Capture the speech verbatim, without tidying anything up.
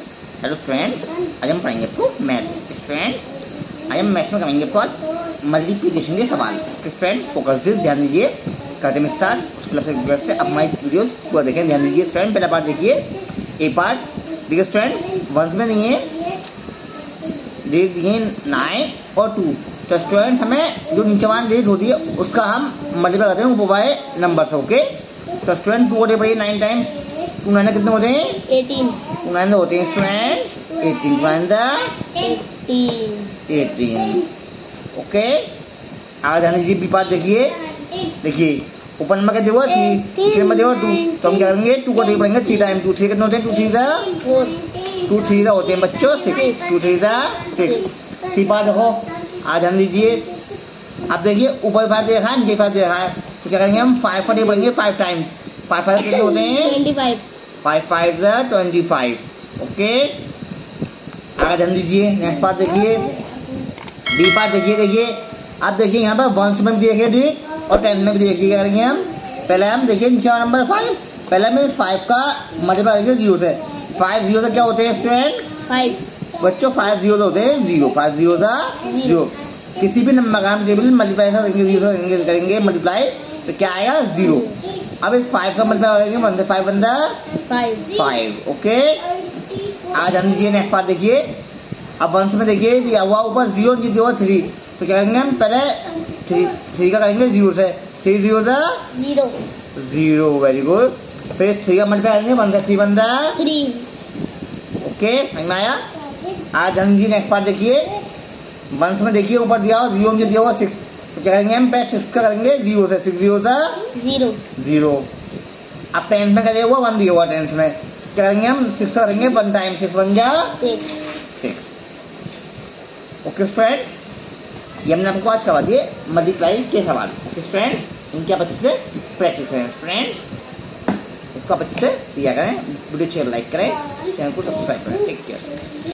Hello friends, आज हम पढ़ेंगे आपको मैथ्स। फ्रेंड्स आज हम मैथ्स में करेंगे आपको आज मल्टीप्लिकेशन के सवाल। फ्रेंड फोकस दीजिए, ध्यान दीजिए, करते हैं स्टार्ट। उसके लिए रिक्वेस्ट है, अब हमारी वीडियो पूरा देखें, ध्यान दीजिए। फ्रेंड पहला पार्ट देखिए, ए पार्ट देखिए फ्रेंड्स, वंस में नहीं है, डिजिट दिए नाइन और टू। तो स्टूडेंट्स हमें जो नीचे वाली डिजिट होती है उसका हम मल्टीप्लाई करते हैं ऊपर वाले नंबर से। ओके, तो स्टूडेंट टू होते पड़िए नाइन टाइम्स, टू नाइन कितने होते हैं? एटीन। टू नाइन होते हैं students eighteen. Two nine eighteen. Okay, आगे ध्यान दीजिए, बी पार्ट देखिए। देखिए ऊपर नंबर क्या देखो थ्री, नीचे नंबर देखो टू। तो हम क्या करेंगे, टू को देख पड़ेंगे थ्री टाइम। टू थ्री कितने होते हैं? टू थ्री दा टू थ्री दा होते हैं बच्चों सिक्स। टू थ्री दा सिक्स। सी पार्ट देखो, आज ध्यान दीजिए। अब देखिए ऊपर फाइव देखा है, नीचे फाइव देखा है, तो क्या करेंगे हम फाइव पर देख पड़ेंगे फाइव टाइम। फाइव फाइव कितने होते हैं? Twenty five. फाइव फाइव दा ट्वेंटी फाइव। ओके, आगे ध्यान दीजिए, नेक्स्ट पार्ट देखिए, बी पार्ट देखिए। देखिए अब देखिए यहाँ पर वंस में भी देखिए डिजिट और टेंथ में भी देखिए। क्या करेंगे हम, पहले हम देखिए नीचे वाला नंबर फाइव, पहले हम फाइव का मल्टीप्लाई करेंगे जीरो से। फाइव जीरो से क्या होते हैं स्टूडेंट्स? फाइव बच्चों, फाइव जीरो होते हैं जीरो। फाइव जीरो का जीरो। किसी भी नंबर का हम टेबल मल्टीप्लाई करेंगे, जीरो करेंगे करेंगे मल्टीप्लाई, तो क्या आएगा? जीरो। अब इस फाइव का मल्टीप्लाई करेंगे, वन से फाइव बंदा फाइव फाइव। ओके, आज ध्यान दीजिए, नेक्स्ट पार्ट देखिए। अब वंस में देखिए दिया हुआ ऊपर जीरो, नीचे दिया हुआ थ्री, तो क्या करेंगे हम पहले थ्री थ्री का करेंगे जीरो से। थ्री जीरो दा जीरो जीरो। Very good. फिर थ्री का मल्टीप्लाई करेंगे, वन से थ्री बंदा थ्री। ओके, समझ में आया? आज ध्यान दीजिए, नेक्स्ट पार्ट देखिए। वंस में देखिए ऊपर दिया हुआ जीरो, नीचे दिया हुआ सिक्स, तो क्या करेंगे हम पहले सिक्स का करेंगे जीरो से। सिक्स जीरो दा जीरो जीरो। अब टेंथ में क्या दिया हुआ? वन दिया हुआ, टेंथ में क्या करेंगे हम सिक्स का करेंगे वन टाइम। सिक्स वन जा सिक्स। ओके फ्रेंड्स, ये हमने आपको आज करवा दिए मल्टीप्लाई के सवाल। ओके फ्रेंड्स, इनके आप अच्छे से प्रैक्टिस करें। फ्रेंड्स इसको आप अच्छे से दिया करें, वीडियो अच्छे लाइक करें, चैनल को सब्सक्राइब करें। Take care.